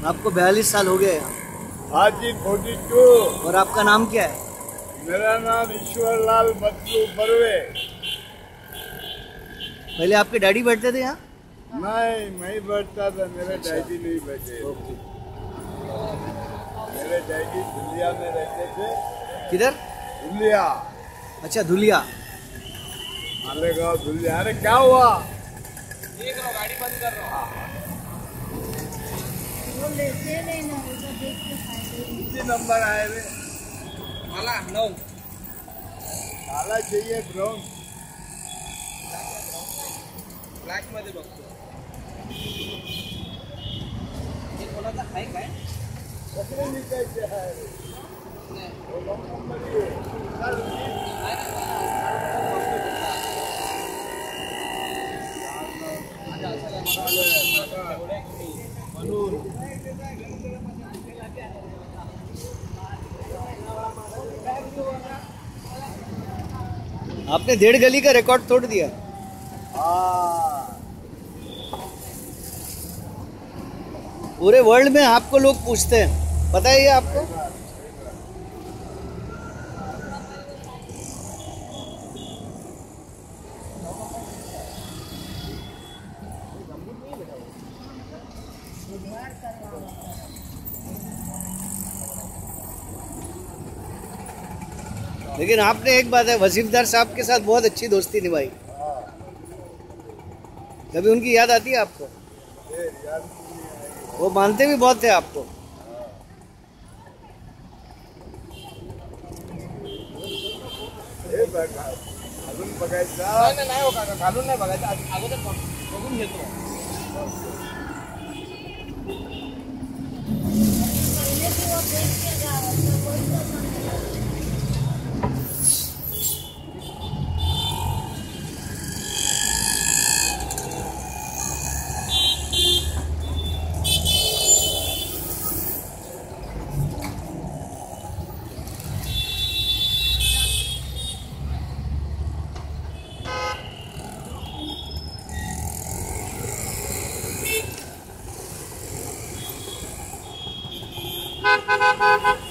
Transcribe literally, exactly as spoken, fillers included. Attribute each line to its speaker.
Speaker 1: आपको बयालीस साल हो गए।
Speaker 2: हाँ जी, फोर्टी टू।
Speaker 1: और आपका नाम क्या है?
Speaker 2: मेरा नाम ईश्वर लाल बदलू बरवे।
Speaker 1: पहले आपके डैडी बैठते थे यहाँ?
Speaker 2: नहीं, मैं ही बैठता था, मेरे
Speaker 1: अच्छा।
Speaker 2: डैडी नहीं बैठे।
Speaker 1: ओके।
Speaker 2: मेरे डैडी धुलिया में रहते थे।
Speaker 1: किधर?
Speaker 2: धुलिया।
Speaker 1: अच्छा, धुलिया।
Speaker 2: मालेगांव धुलिया। अरे क्या हुआ?
Speaker 3: देख रहा हूँ, गाड़ी बंद कर रहा हूँ।
Speaker 2: कितने नंबर आए रे?
Speaker 3: काला नौ।
Speaker 2: काला चाहिए, ब्राउन?
Speaker 3: ब्लॅक मध्ये बघतो. हे कोणाचा आहे काय?
Speaker 2: कसले निघायचे आहे रे? वो नऊ नंबर ही आहे.
Speaker 1: आपने डेढ़ गली का रिकॉर्ड तोड़ दिया।
Speaker 2: हाँ।
Speaker 1: पूरे वर्ल्ड में आपको लोग पूछते हैं, पता है ये आपको? लेकिन आपने एक बात है, वसीफदार साहब के साथ बहुत अच्छी दोस्ती निभाई। कभी उनकी याद आती है आपको? वो मानते भी बहुत थे आपको।
Speaker 2: घालून बघायचा?
Speaker 3: नाही नाही हो काका, घालून नाही बघायचं, अगोदर बघून घेतो.
Speaker 2: Thank you.